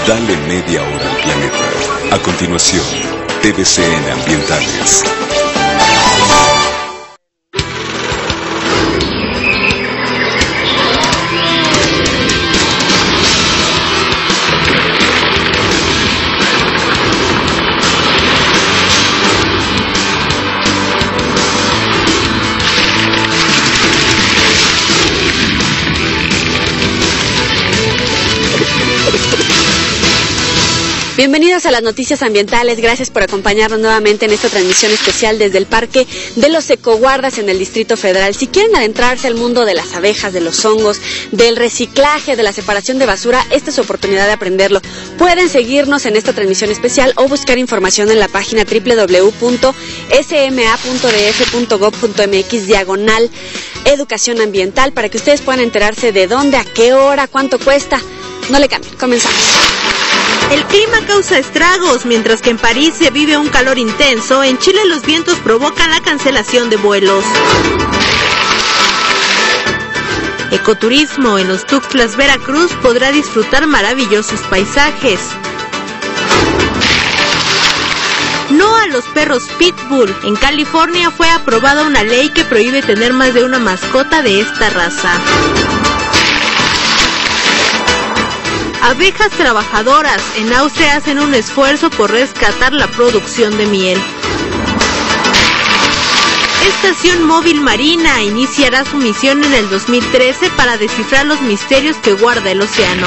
Dale media hora al planeta. A continuación, TVCN Ambientales. Bienvenidos a las noticias ambientales, gracias por acompañarnos nuevamente en esta transmisión especial desde el Parque de los Ecoguardas en el Distrito Federal. Si quieren adentrarse al mundo de las abejas, de los hongos, del reciclaje, de la separación de basura, esta es su oportunidad de aprenderlo. Pueden seguirnos en esta transmisión especial o buscar información en la página www.sma.df.gov.mx/educación ambiental para que ustedes puedan enterarse de dónde, a qué hora, cuánto cuesta. No le cambien, comenzamos. El clima causa estragos, mientras que en París se vive un calor intenso, en Chile los vientos provocan la cancelación de vuelos. Ecoturismo, en los Tuxtlas, Veracruz, podrá disfrutar maravillosos paisajes. No a los perros Pitbull. En California fue aprobada una ley que prohíbe tener más de una mascota de esta raza. Abejas trabajadoras. En Austria hacen un esfuerzo por rescatar la producción de miel. Estación Móvil Marina iniciará su misión en el 2013 para descifrar los misterios que guarda el océano.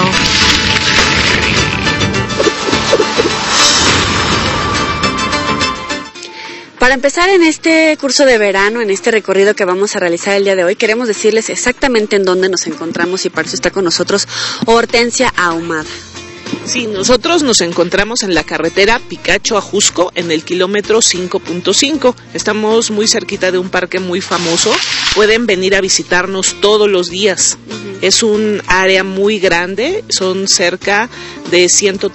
Para empezar en este curso de verano, en este recorrido que vamos a realizar el día de hoy, queremos decirles exactamente en dónde nos encontramos y para eso está con nosotros Hortensia Ahumada. Sí, nosotros nos encontramos en la carretera Picacho-Ajusco, en el kilómetro 5.5. Estamos muy cerquita de un parque muy famoso. Pueden venir a visitarnos todos los días. Es un área muy grande, son cerca de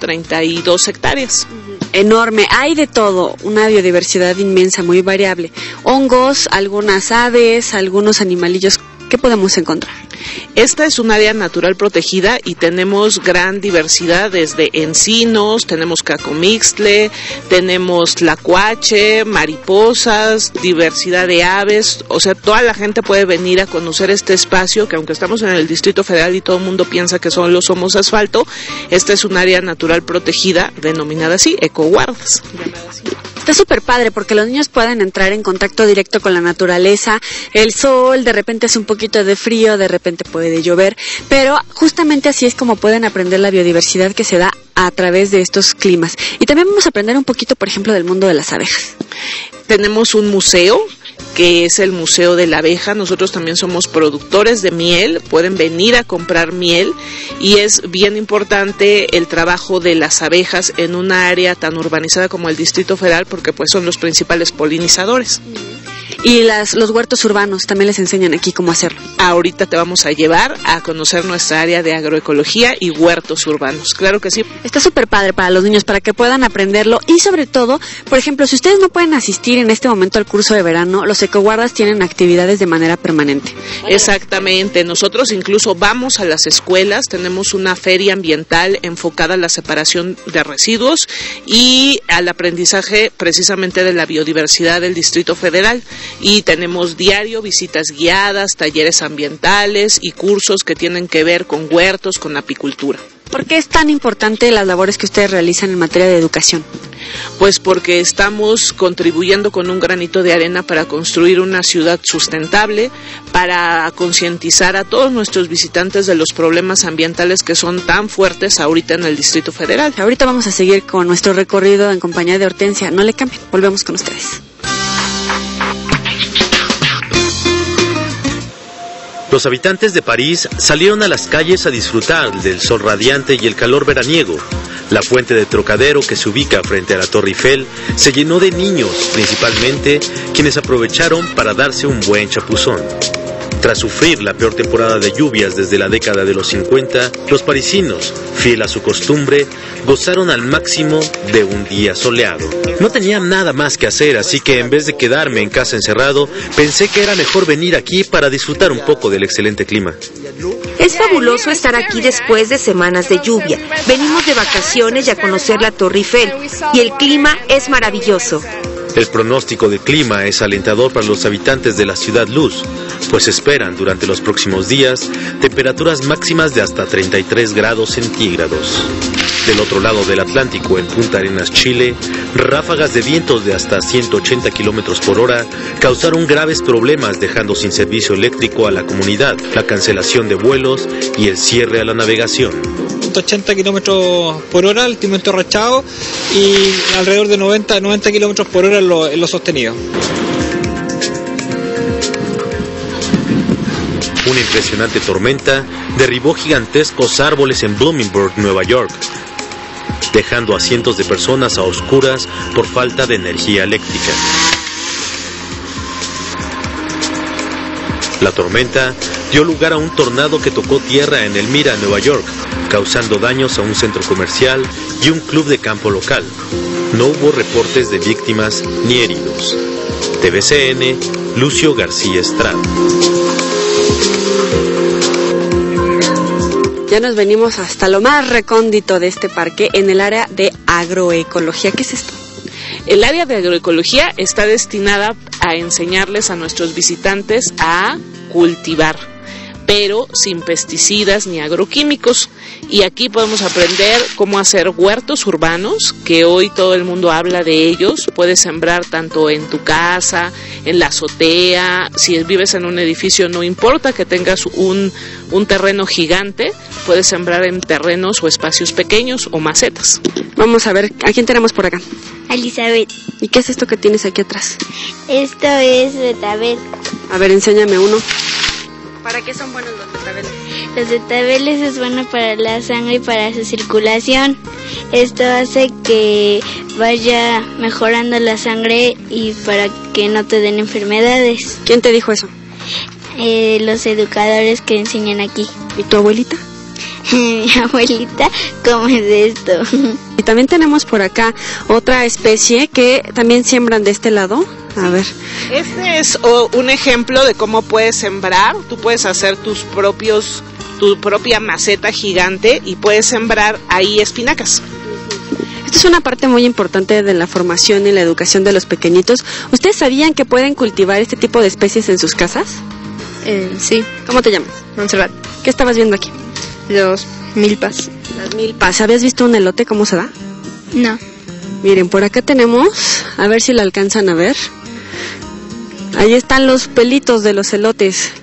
132 hectáreas. Enorme, hay de todo, una biodiversidad inmensa, muy variable. Hongos, algunas aves, algunos animalillos. ¿Qué podemos encontrar? Esta es un área natural protegida y tenemos gran diversidad, desde encinos, tenemos cacomixtle, tenemos tlacuache, mariposas, diversidad de aves. O sea, toda la gente puede venir a conocer este espacio, que aunque estamos en el Distrito Federal y todo el mundo piensa que solo somos asfalto, esta es un área natural protegida, denominada así, Ecoguardas. Está súper padre porque los niños pueden entrar en contacto directo con la naturaleza, el sol, de repente hace un poquito de frío, de repente puede llover, pero justamente así es como pueden aprender la biodiversidad que se da a través de estos climas. Y también vamos a aprender un poquito, por ejemplo, del mundo de las abejas. Tenemos un museo, que es el Museo de la Abeja. Nosotros también somos productores de miel, pueden venir a comprar miel y es bien importante el trabajo de las abejas en una área tan urbanizada como el Distrito Federal porque pues son los principales polinizadores. Y los huertos urbanos también les enseñan aquí cómo hacerlo. Ahorita te vamos a llevar a conocer nuestra área de agroecología y huertos urbanos, claro que sí. Está súper padre para los niños, para que puedan aprenderlo y sobre todo, por ejemplo, si ustedes no pueden asistir en este momento al curso de verano, los ecoguardas tienen actividades de manera permanente. Exactamente, nosotros incluso vamos a las escuelas, tenemos una feria ambiental enfocada a la separación de residuos y al aprendizaje precisamente de la biodiversidad del Distrito Federal. Y tenemos diario visitas guiadas, talleres ambientales y cursos que tienen que ver con huertos, con apicultura. ¿Por qué es tan importante las labores que ustedes realizan en materia de educación? Pues porque estamos contribuyendo con un granito de arena para construir una ciudad sustentable, para concientizar a todos nuestros visitantes de los problemas ambientales que son tan fuertes ahorita en el Distrito Federal. Ahorita vamos a seguir con nuestro recorrido en compañía de Hortensia. No le cambien, volvemos con ustedes. Los habitantes de París salieron a las calles a disfrutar del sol radiante y el calor veraniego. La fuente de Trocadero, que se ubica frente a la Torre Eiffel, se llenó de niños, principalmente, quienes aprovecharon para darse un buen chapuzón. Tras sufrir la peor temporada de lluvias desde la década de los 50, los parisinos, fiel a su costumbre, gozaron al máximo de un día soleado. No tenía nada más que hacer, así que en vez de quedarme en casa encerrado, pensé que era mejor venir aquí para disfrutar un poco del excelente clima. Es fabuloso estar aquí después de semanas de lluvia. Venimos de vacaciones y a conocer la Torre Eiffel, y el clima es maravilloso. El pronóstico del clima es alentador para los habitantes de la Ciudad Luz, pues esperan durante los próximos días temperaturas máximas de hasta 33 grados centígrados. Del otro lado del Atlántico, en Punta Arenas, Chile, ráfagas de vientos de hasta 180 kilómetros por hora causaron graves problemas, dejando sin servicio eléctrico a la comunidad, la cancelación de vuelos y el cierre a la navegación. 180 kilómetros por hora el timón rachado y alrededor de 90 kilómetros por hora en lo sostenido. Una impresionante tormenta derribó gigantescos árboles en Bloomingburg, Nueva York, dejando a cientos de personas a oscuras por falta de energía eléctrica. La tormenta dio lugar a un tornado que tocó tierra en Elmira, Nueva York, causando daños a un centro comercial y un club de campo local. No hubo reportes de víctimas ni heridos. TVCN, Lucio García Estrada. Ya nos venimos hasta lo más recóndito de este parque, en el área de agroecología. ¿Qué es esto? El área de agroecología está destinada a enseñarles a nuestros visitantes a cultivar, pero sin pesticidas ni agroquímicos. Y aquí podemos aprender cómo hacer huertos urbanos, que hoy todo el mundo habla de ellos. Puedes sembrar tanto en tu casa, en la azotea, si vives en un edificio, no importa que tengas un terreno gigante, puedes sembrar en terrenos o espacios pequeños o macetas. Vamos a ver, ¿a quién tenemos por acá? Elizabeth. ¿Y qué es esto que tienes aquí atrás? Esto es betabel. A ver, enséñame uno. ¿Para qué son buenos los betabeles? Los betabeles es bueno para la sangre y para su circulación. Esto hace que vaya mejorando la sangre y para que no te den enfermedades. ¿Quién te dijo eso? Los educadores que enseñan aquí. ¿Y tu abuelita? Mi abuelita come de esto. Y también tenemos por acá otra especie que también siembran de este lado. A ver. Este es un ejemplo de cómo puedes sembrar. Tú puedes hacer tu propia maceta gigante y puedes sembrar ahí espinacas. Esto es una parte muy importante de la formación y la educación de los pequeñitos. ¿Ustedes sabían que pueden cultivar este tipo de especies en sus casas? Sí. ¿Cómo te llamas? Montserrat. ¿Qué estabas viendo aquí? Los milpas. Las milpas. ¿Habías visto un elote cómo se da? No. Miren, por acá tenemos, a ver si lo alcanzan a ver. Ahí están los pelitos de los elotes.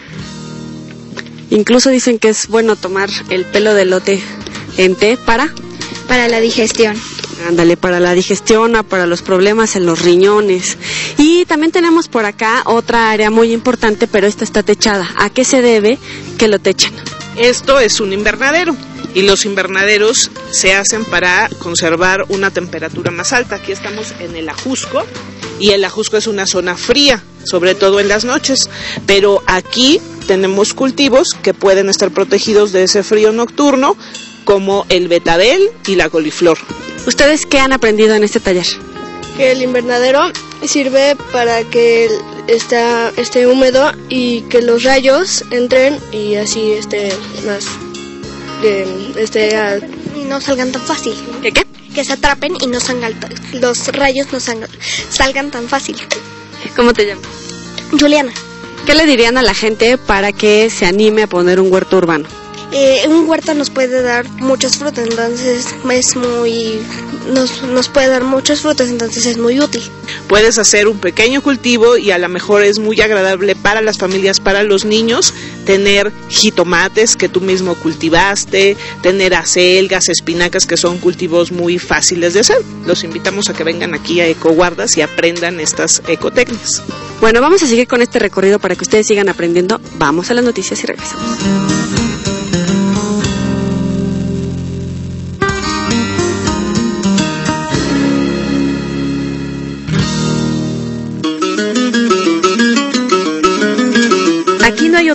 Incluso dicen que es bueno tomar el pelo de elote en té para la digestión. Ándale, para la digestión, para los problemas en los riñones. Y también tenemos por acá otra área muy importante, pero esta está techada. ¿A qué se debe que lo techen? Esto es un invernadero y los invernaderos se hacen para conservar una temperatura más alta. Aquí estamos en el Ajusco y el Ajusco es una zona fría, sobre todo en las noches, pero aquí tenemos cultivos que pueden estar protegidos de ese frío nocturno, como el betabel y la coliflor. ¿Ustedes qué han aprendido en este taller? Que el invernadero sirve para que esté húmedo y que los rayos entren y así no salgan tan fácil. ¿Qué? Que se atrapen y no salgan, los rayos no salgan tan fácil. ¿Cómo te llamas? Juliana. ¿Qué le dirían a la gente para que se anime a poner un huerto urbano? Un huerto nos puede dar muchas frutas, entonces nos puede dar muchas frutas, entonces es muy útil. Puedes hacer un pequeño cultivo y a lo mejor es muy agradable para las familias, para los niños, tener jitomates que tú mismo cultivaste, tener acelgas, espinacas, que son cultivos muy fáciles de hacer. Los invitamos a que vengan aquí a Ecoguardas y aprendan estas ecotécnicas. Bueno, vamos a seguir con este recorrido para que ustedes sigan aprendiendo. Vamos a las noticias y regresamos. Aquí no hay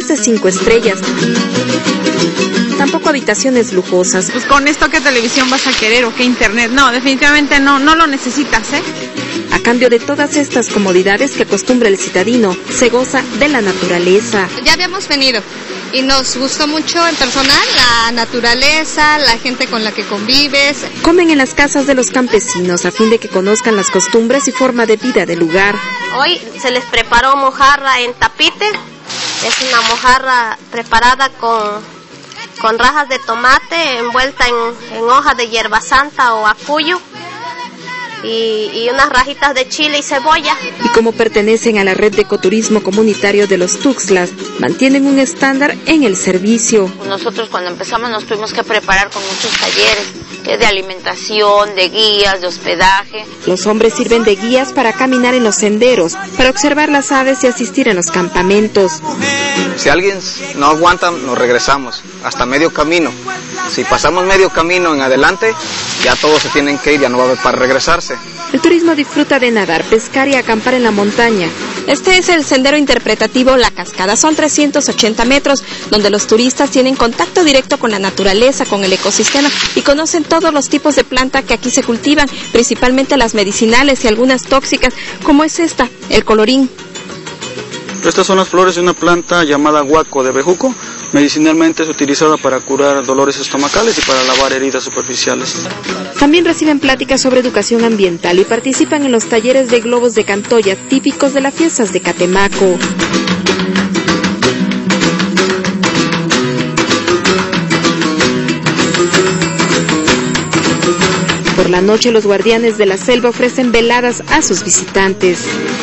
de 5 estrellas. Tampoco habitaciones lujosas. Pues con esto, ¿qué televisión vas a querer o qué internet? No, definitivamente no lo necesitas, ¿eh? A cambio de todas estas comodidades que acostumbra el citadino, se goza de la naturaleza. Ya habíamos venido y nos gustó mucho en personal la naturaleza, la gente con la que convives. Comen en las casas de los campesinos a fin de que conozcan las costumbres y forma de vida del lugar. Hoy se les preparó mojarra en tapite. Es una mojarra preparada con rajas de tomate envuelta en hojas de hierba santa o acuyo. Y unas rajitas de chile y cebolla. Y como pertenecen a la red de ecoturismo comunitario de los Tuxtlas, mantienen un estándar en el servicio. Nosotros cuando empezamos nos tuvimos que preparar con muchos talleres, de alimentación, de guías, de hospedaje. Los hombres sirven de guías para caminar en los senderos, para observar las aves y asistir en los campamentos. Si alguien no aguanta, nos regresamos hasta medio camino. Si pasamos medio camino en adelante, ya todos se tienen que ir, ya no va a haber para regresarse. El turismo disfruta de nadar, pescar y acampar en la montaña. Este es el sendero interpretativo La Cascada. Son 380 metros donde los turistas tienen contacto directo con la naturaleza, con el ecosistema y conocen todos los tipos de planta que aquí se cultivan, principalmente las medicinales y algunas tóxicas, como es esta, el colorín. Estas son las flores de una planta llamada guaco de bejuco. Medicinalmente es utilizada para curar dolores estomacales y para lavar heridas superficiales. También reciben pláticas sobre educación ambiental y participan en los talleres de globos de Cantoya típicos de las fiestas de Catemaco. Por la noche los guardianes de la selva ofrecen veladas a sus visitantes.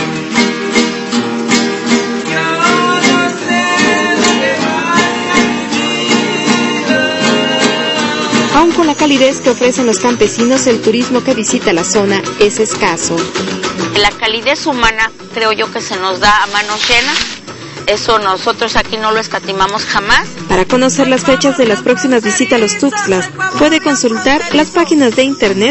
Aún con la calidez que ofrecen los campesinos, el turismo que visita la zona es escaso. La calidez humana creo yo que se nos da a mano llena. Eso nosotros aquí no lo escatimamos jamás. Para conocer las fechas de las próximas visitas a los Tuxtlas, puede consultar las páginas de internet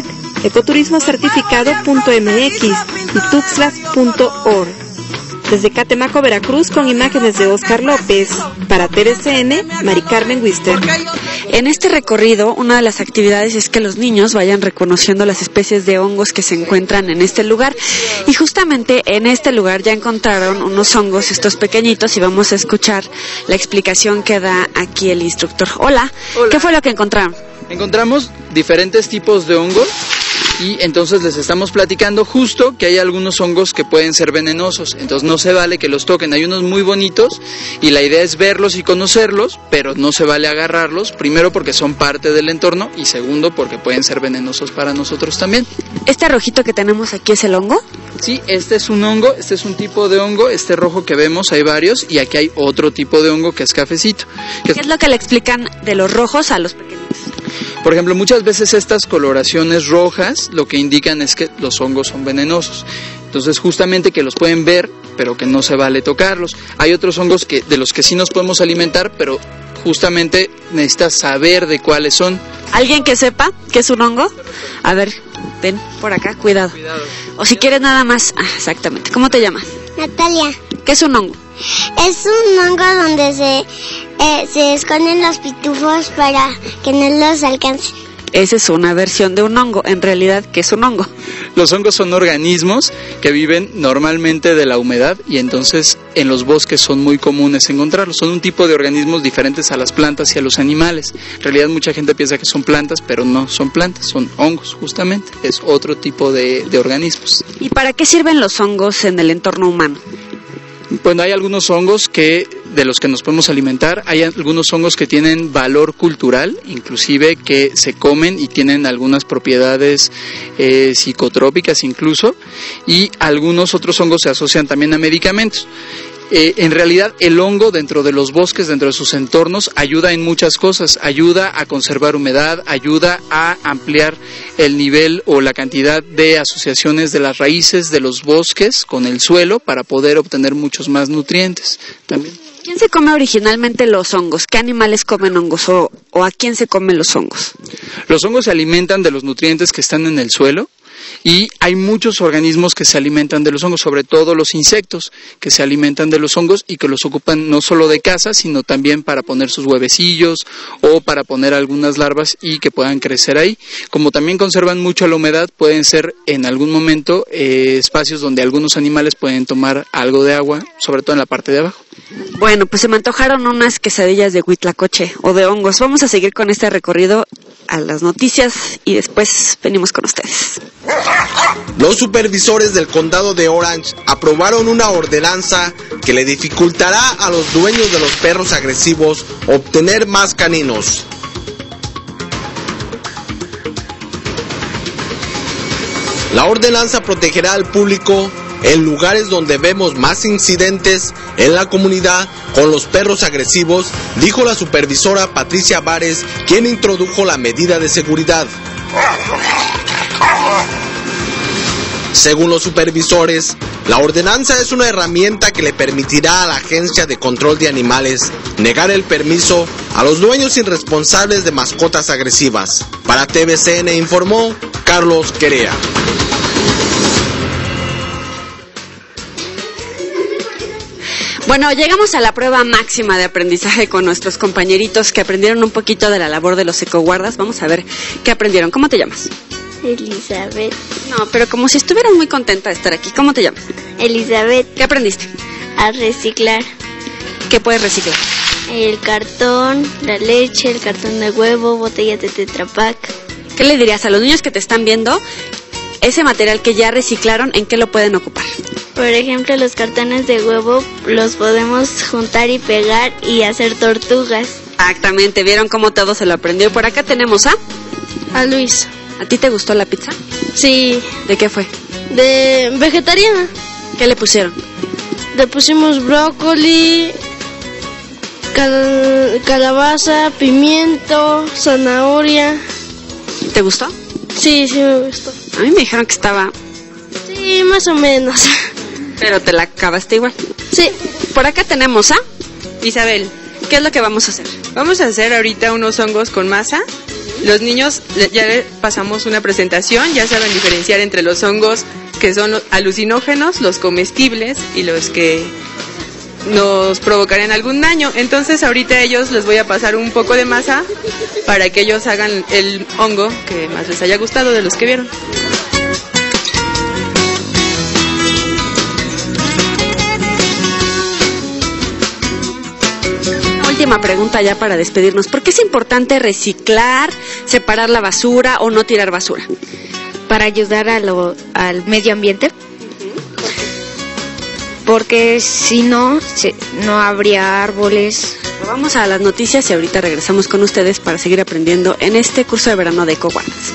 ecoturismocertificado.mx y tuxtlas.org. Desde Catemaco, Veracruz, con imágenes de Oscar López. Para TVCN, Mari Carmen Wister. En este recorrido, una de las actividades es que los niños vayan reconociendo las especies de hongos que se encuentran en este lugar. Y justamente en este lugar ya encontraron unos hongos, estos pequeñitos, y vamos a escuchar la explicación que da aquí el instructor. Hola. ¿Qué fue lo que encontraron? Encontramos diferentes tipos de hongos. Y entonces les estamos platicando justo que hay algunos hongos que pueden ser venenosos, entonces no se vale que los toquen. Hay unos muy bonitos y la idea es verlos y conocerlos, pero no se vale agarrarlos, primero porque son parte del entorno y segundo porque pueden ser venenosos para nosotros también. ¿Este rojito que tenemos aquí es el hongo? Sí, este es un hongo, este es un tipo de hongo, este rojo que vemos hay varios y aquí hay otro tipo de hongo que es cafecito. ¿Qué es lo que le explican de los rojos a los pequeños? Por ejemplo, muchas veces estas coloraciones rojas lo que indican es que los hongos son venenosos. Entonces, justamente que los pueden ver, pero que no se vale tocarlos. Hay otros hongos de los que sí nos podemos alimentar, pero justamente necesitas saber de cuáles son. ¿Alguien que sepa qué es un hongo? A ver, ven por acá, cuidado. O si quieres nada más, exactamente. ¿Cómo te llamas? Natalia. ¿Qué es un hongo? Es un hongo donde se esconden los pitufos para que no los alcancen. Esa es una versión de un hongo. En realidad, ¿qué es un hongo? Los hongos son organismos que viven normalmente de la humedad y entonces en los bosques son muy comunes encontrarlos. Son un tipo de organismos diferentes a las plantas y a los animales. En realidad mucha gente piensa que son plantas, pero no son plantas, son hongos justamente. Es otro tipo de organismos. ¿Y para qué sirven los hongos en el entorno humano? Bueno, hay algunos hongos de los que nos podemos alimentar, hay algunos hongos que tienen valor cultural, inclusive que se comen y tienen algunas propiedades psicotrópicas incluso, y algunos otros hongos se asocian también a medicamentos. En realidad el hongo dentro de los bosques, dentro de sus entornos, ayuda en muchas cosas, ayuda a conservar humedad, ayuda a ampliar el nivel o la cantidad de asociaciones de las raíces de los bosques con el suelo para poder obtener muchos más nutrientes también. ¿Quién se come originalmente los hongos? ¿Qué animales comen hongos o a quién se comen los hongos? Los hongos se alimentan de los nutrientes que están en el suelo. y hay muchos organismos que se alimentan de los hongos, sobre todo los insectos que se alimentan de los hongos y que los ocupan no solo de caza, sino también para poner sus huevecillos o para poner algunas larvas y que puedan crecer ahí. Como también conservan mucho la humedad, pueden ser en algún momento espacios donde algunos animales pueden tomar algo de agua, sobre todo en la parte de abajo. Bueno, pues se me antojaron unas quesadillas de huitlacoche o de hongos. Vamos a seguir con este recorrido a las noticias y después venimos con ustedes. Los supervisores del condado de Orange aprobaron una ordenanza que le dificultará a los dueños de los perros agresivos obtener más caninos. La ordenanza protegerá al público en lugares donde vemos más incidentes en la comunidad con los perros agresivos, dijo la supervisora Patricia Vares, quien introdujo la medida de seguridad. Según los supervisores, la ordenanza es una herramienta que le permitirá a la Agencia de Control de Animales negar el permiso a los dueños irresponsables de mascotas agresivas. Para TVCN informó Carlos Querea. Bueno, llegamos a la prueba máxima de aprendizaje con nuestros compañeritos que aprendieron un poquito de la labor de los ecoguardas. Vamos a ver qué aprendieron. ¿Cómo te llamas? Elizabeth. No, pero como si estuvieras muy contenta de estar aquí. ¿Cómo te llamas? Elizabeth. ¿Qué aprendiste? A reciclar. ¿Qué puedes reciclar? El cartón, la leche, el cartón de huevo, botellas de Tetra Pak. ¿Qué le dirías a los niños que te están viendo? Ese material que ya reciclaron, ¿en qué lo pueden ocupar? Por ejemplo, los cartones de huevo los podemos juntar y pegar y hacer tortugas. Exactamente, ¿vieron cómo todo se lo aprendió? Por acá tenemos a Luis. ¿A ti te gustó la pizza? Sí. ¿De qué fue? De vegetariana. ¿Qué le pusieron? Le pusimos brócoli, calabaza, pimiento, zanahoria. ¿Te gustó? Sí, sí me gustó. A mí me dijeron que estaba... Sí, más o menos. Pero te la acabaste igual. Sí. Por acá tenemos a Isabel. ¿Qué es lo que vamos a hacer? Vamos a hacer ahorita unos hongos con masa. Los niños ya les pasamos una presentación, ya saben diferenciar entre los hongos que son los alucinógenos, los comestibles y los que nos provocarían algún daño. Entonces ahorita ellos les voy a pasar un poco de masa para que ellos hagan el hongo que más les haya gustado de los que vieron. Última pregunta ya para despedirnos. ¿Por qué es importante reciclar, separar la basura o no tirar basura? Para ayudar al medio ambiente. Porque si no, no habría árboles. Vamos a las noticias y ahorita regresamos con ustedes para seguir aprendiendo en este curso de verano de Ecoguardas.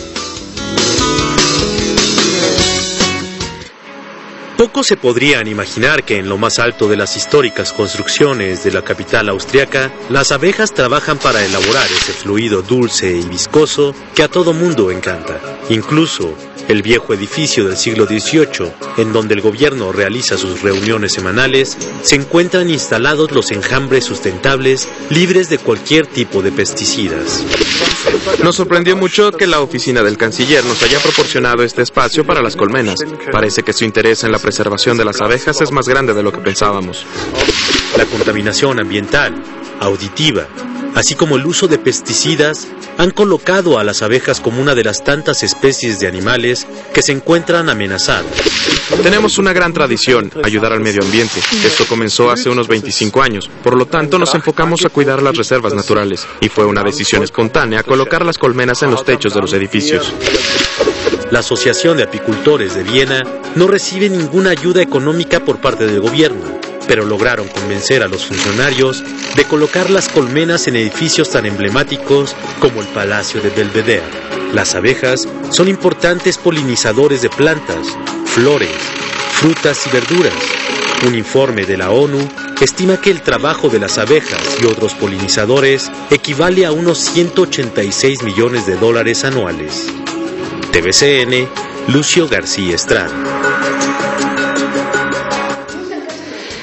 Pocos se podrían imaginar que en lo más alto de las históricas construcciones de la capital austriaca, las abejas trabajan para elaborar ese fluido dulce y viscoso que a todo mundo encanta. Incluso el viejo edificio del siglo XVIII, en donde el gobierno realiza sus reuniones semanales, se encuentran instalados los enjambres sustentables libres de cualquier tipo de pesticidas. Nos sorprendió mucho que la oficina del canciller nos haya proporcionado este espacio para las colmenas. Parece que su interés en la preservación de las abejas es más grande de lo que pensábamos. La contaminación ambiental, auditiva, así como el uso de pesticidas, han colocado a las abejas como una de las tantas especies de animales que se encuentran amenazadas. Tenemos una gran tradición, ayudar al medio ambiente. Esto comenzó hace unos 25 años, por lo tanto nos enfocamos a cuidar las reservas naturales, y fue una decisión espontánea colocar las colmenas en los techos de los edificios. La Asociación de Apicultores de Viena no recibe ninguna ayuda económica por parte del gobierno, pero lograron convencer a los funcionarios de colocar las colmenas en edificios tan emblemáticos como el Palacio de Belvedere. Las abejas son importantes polinizadores de plantas, flores, frutas y verduras. Un informe de la ONU estima que el trabajo de las abejas y otros polinizadores equivale a unos $186 millones anuales. TVCN, Lucio García Estrada.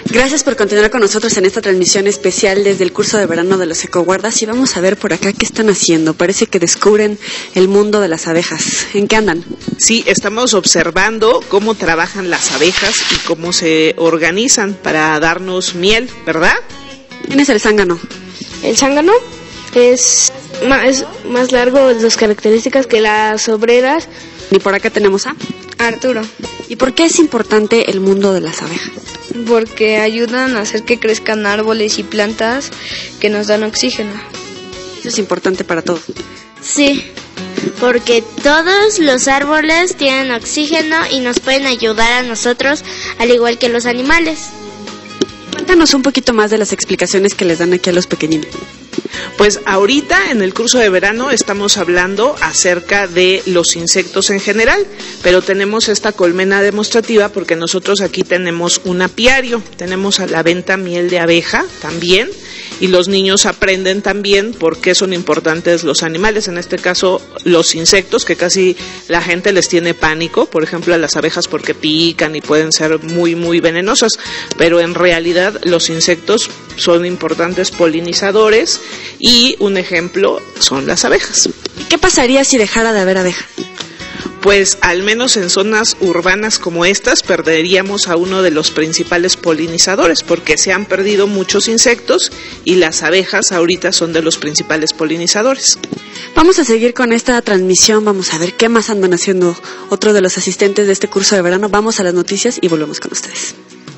Gracias por continuar con nosotros en esta transmisión especial desde el curso de verano de los Ecoguardas y vamos a ver por acá qué están haciendo. Parece que descubren el mundo de las abejas. ¿En qué andan? Sí, estamos observando cómo trabajan las abejas y cómo se organizan para darnos miel, ¿verdad? ¿Quién es el zángano? El zángano es más largo, las características que las obreras. Y por acá tenemos a Arturo. ¿Y por qué es importante el mundo de las abejas? Porque ayudan a hacer que crezcan árboles y plantas que nos dan oxígeno. Eso es importante para todos. Sí, porque todos los árboles tienen oxígeno y nos pueden ayudar a nosotros, al igual que los animales. Cuéntanos un poquito más de las explicaciones que les dan aquí a los pequeñines. Pues ahorita en el curso de verano estamos hablando acerca de los insectos en general, pero tenemos esta colmena demostrativa porque nosotros aquí tenemos un apiario, tenemos a la venta miel de abeja también, y los niños aprenden también por qué son importantes los animales, en este caso los insectos, que casi la gente les tiene pánico, por ejemplo a las abejas porque pican y pueden ser muy muy venenosas, pero en realidad los insectos son importantes polinizadores y un ejemplo son las abejas. ¿Y qué pasaría si dejara de haber abejas? Pues al menos en zonas urbanas como estas perderíamos a uno de los principales polinizadores porque se han perdido muchos insectos y las abejas ahorita son de los principales polinizadores. Vamos a seguir con esta transmisión, vamos a ver qué más andan haciendo otro de los asistentes de este curso de verano. Vamos a las noticias y volvemos con ustedes.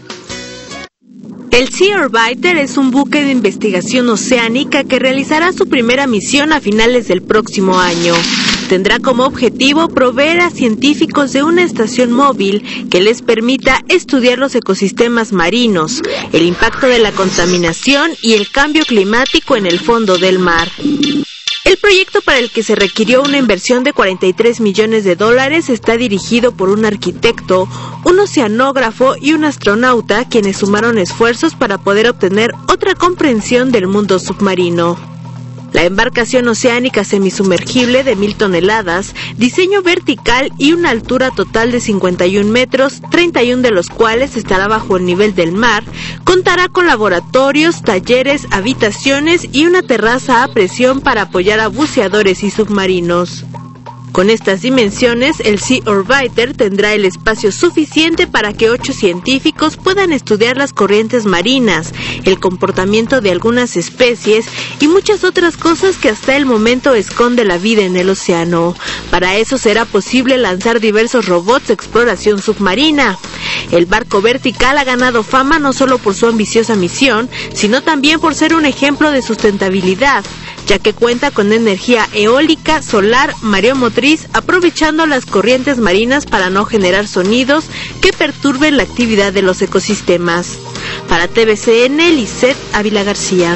El Sea Orbiter es un buque de investigación oceánica que realizará su primera misión a finales del próximo año. Tendrá como objetivo proveer a científicos de una estación móvil que les permita estudiar los ecosistemas marinos, el impacto de la contaminación y el cambio climático en el fondo del mar. El proyecto, para el que se requirió una inversión de $43 millones, está dirigido por un arquitecto, un oceanógrafo y un astronauta, quienes sumaron esfuerzos para poder obtener otra comprensión del mundo submarino. La embarcación oceánica semisumergible de 1,000 toneladas, diseño vertical y una altura total de 51 metros, 31 de los cuales estará bajo el nivel del mar, contará con laboratorios, talleres, habitaciones y una terraza a presión para apoyar a buceadores y submarinos. Con estas dimensiones, el Sea Orbiter tendrá el espacio suficiente para que 8 científicos puedan estudiar las corrientes marinas, el comportamiento de algunas especies y muchas otras cosas que hasta el momento esconde la vida en el océano. Para eso será posible lanzar diversos robots de exploración submarina. El barco vertical ha ganado fama no solo por su ambiciosa misión, sino también por ser un ejemplo de sustentabilidad, ya que cuenta con energía eólica, solar, mareomotriz, aprovechando las corrientes marinas para no generar sonidos que perturben la actividad de los ecosistemas. Para TVCN, Lisette Ávila García.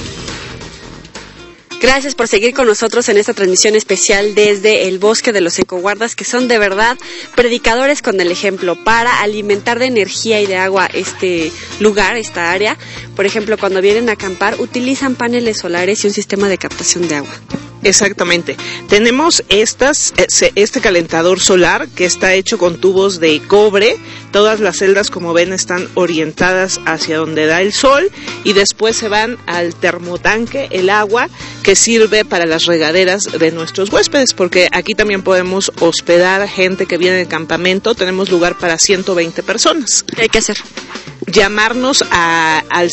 Gracias por seguir con nosotros en esta transmisión especial desde el bosque de los Ecoguardas, que son de verdad predicadores con el ejemplo para alimentar de energía y de agua este lugar, esta área. Por ejemplo, cuando vienen a acampar, utilizan paneles solares y un sistema de captación de agua. Exactamente. Tenemos este calentador solar que está hecho con tubos de cobre. Todas las celdas, como ven, están orientadas hacia donde da el sol y después se van al termotanque, el agua que sirve para las regaderas de nuestros huéspedes, porque aquí también podemos hospedar gente que viene de campamento. Tenemos lugar para 120 personas. ¿Qué hay que hacer? Llamarnos al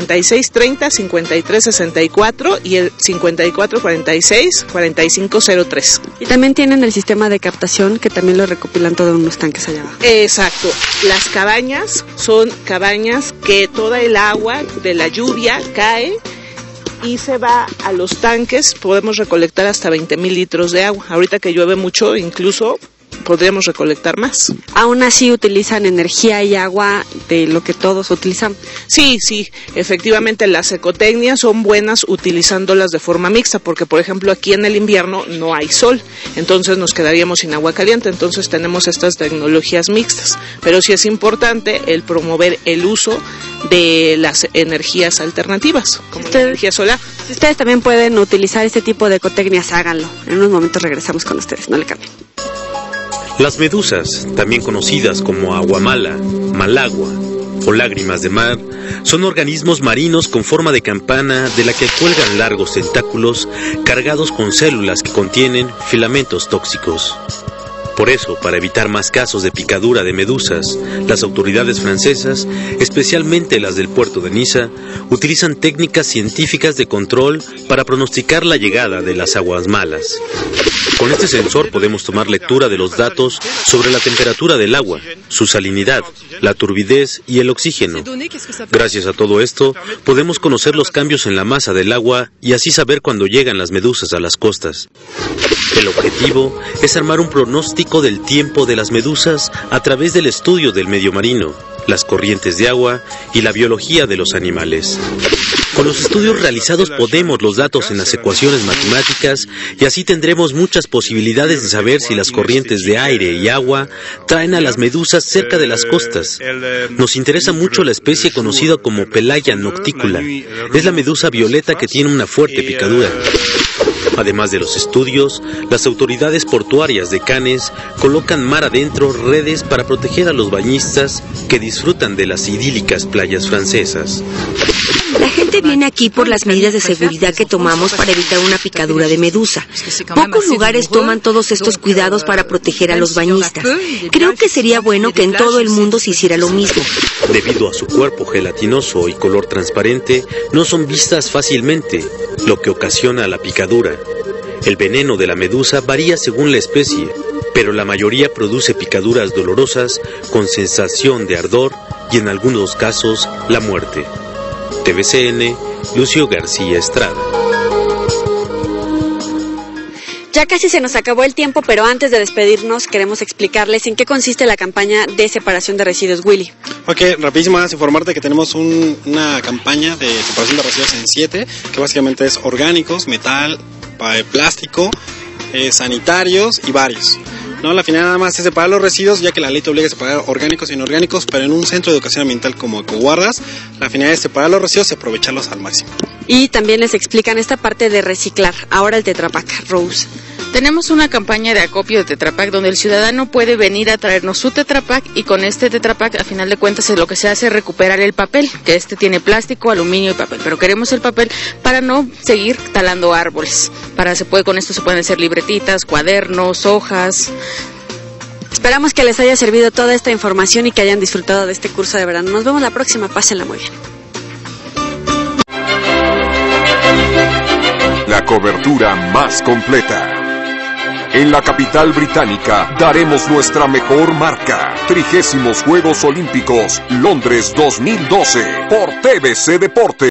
5630-5364 y el 5446-4503. Y también tienen el sistema de captación que también lo recopilan todo en unos tanques allá abajo. Exacto. Las cabañas son cabañas que toda el agua de la lluvia cae y se va a los tanques. Podemos recolectar hasta 20,000 litros de agua. Ahorita que llueve mucho, incluso podríamos recolectar más. Aún así utilizan energía y agua de lo que todos utilizamos. Sí, efectivamente las ecotecnias son buenas utilizándolas de forma mixta, porque por ejemplo aquí en el invierno no hay sol, entonces nos quedaríamos sin agua caliente, entonces tenemos estas tecnologías mixtas, pero sí es importante el promover el uso de las energías alternativas, como la energía solar. Si ustedes también pueden utilizar este tipo de ecotecnias, háganlo. En unos momentos regresamos con ustedes, no le cambien. Las medusas, también conocidas como aguamala, malagua, o lágrimas de mar son organismos marinos con forma de campana de la que cuelgan largos tentáculos cargados con células que contienen filamentos tóxicos. Por eso, para evitar más casos de picadura de medusas, las autoridades francesas, especialmente las del puerto de Niza, utilizan técnicas científicas de control para pronosticar la llegada de las aguas malas. Con este sensor podemos tomar lectura de los datos sobre la temperatura del agua, su salinidad, la turbidez y el oxígeno. Gracias a todo esto, podemos conocer los cambios en la masa del agua y así saber cuándo llegan las medusas a las costas. El objetivo es armar un pronóstico del tiempo de las medusas a través del estudio del medio marino, las corrientes de agua y la biología de los animales. Con los estudios realizados ponemos los datos en las ecuaciones matemáticas y así tendremos muchas posibilidades de saber si las corrientes de aire y agua traen a las medusas cerca de las costas. Nos interesa mucho la especie conocida como Pelaya nocticula. Es la medusa violeta que tiene una fuerte picadura. Además de los estudios, las autoridades portuarias de Cannes colocan mar adentro redes para proteger a los bañistas que disfrutan de las idílicas playas francesas. La gente viene aquí por las medidas de seguridad que tomamos para evitar una picadura de medusa. Pocos lugares toman todos estos cuidados para proteger a los bañistas. Creo que sería bueno que en todo el mundo se hiciera lo mismo. Debido a su cuerpo gelatinoso y color transparente, no son vistas fácilmente, lo que ocasiona la picadura. El veneno de la medusa varía según la especie, pero la mayoría produce picaduras dolorosas con sensación de ardor y en algunos casos la muerte. TVCN, Lucio García Estrada. Ya casi se nos acabó el tiempo, pero antes de despedirnos queremos explicarles en qué consiste la campaña de separación de residuos, Willy. Ok, rapidísimo, más informarte que tenemos una campaña de separación de residuos en 7, que básicamente es orgánicos, metal, plástico, sanitarios y varios. No, la finalidad nada más es separar los residuos, ya que la ley te obliga a separar orgánicos e inorgánicos, pero en un centro de educación ambiental como Ecoguardas, la finalidad es separar los residuos y aprovecharlos al máximo. Y también les explican esta parte de reciclar. Ahora el Tetra Pak, Rose. Tenemos una campaña de acopio de Tetra Pak donde el ciudadano puede venir a traernos su Tetra Pak y con este Tetra Pak, a final de cuentas, lo que se hace es recuperar el papel, que tiene plástico, aluminio y papel, pero queremos el papel para no seguir talando árboles. Con esto se pueden hacer libretitas, cuadernos, hojas. Esperamos que les haya servido toda esta información y que hayan disfrutado de este curso de verano. Nos vemos la próxima, pásenla muy bien. La cobertura más completa. En la capital británica daremos nuestra mejor marca. 30º Juegos Olímpicos Londres 2012 por TVC Deportes.